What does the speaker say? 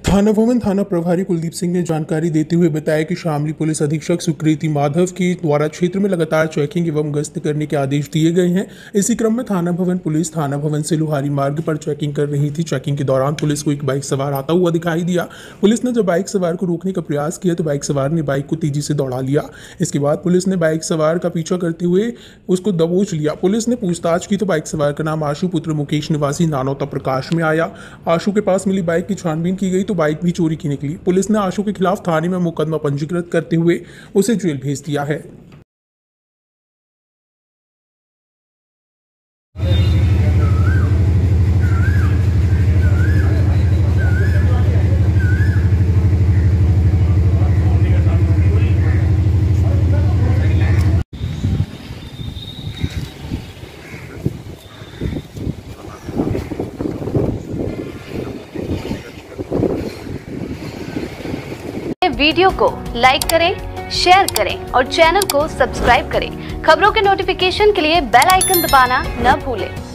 थाना भवन थाना प्रभारी कुलदीप सिंह ने जानकारी देते हुए बताया कि शामली पुलिस अधीक्षक सुकृति माधव के द्वारा क्षेत्र में लगातार चेकिंग एवं गश्त करने के आदेश दिए गए हैं। इसी क्रम में थाना भवन पुलिस थाना भवन से लोहारी मार्ग पर चेकिंग कर रही थी। चेकिंग के दौरान पुलिस को एक बाइक सवार आता हुआ दिखाई दिया। पुलिस ने जब बाइक सवार को रोकने का प्रयास किया तो बाइक सवार ने बाइक को तेजी से दौड़ा लिया। इसके बाद पुलिस ने बाइक सवार का पीछा करते हुए उसको दबोच लिया। पुलिस ने पूछताछ की तो बाइक सवार का नाम आशु पुत्र मुकेश निवासी नानौता प्रकाश में आया। आशु के पास मिली बाइक की छानबीन की गई तो बाइक भी चोरी की निकली। पुलिस ने आशु के खिलाफ थाने में मुकदमा पंजीकृत करते हुए उसे जेल भेज दिया है। वीडियो को लाइक करें, शेयर करें और चैनल को सब्सक्राइब करें। खबरों के नोटिफिकेशन के लिए बेल आइकन दबाना न भूलें।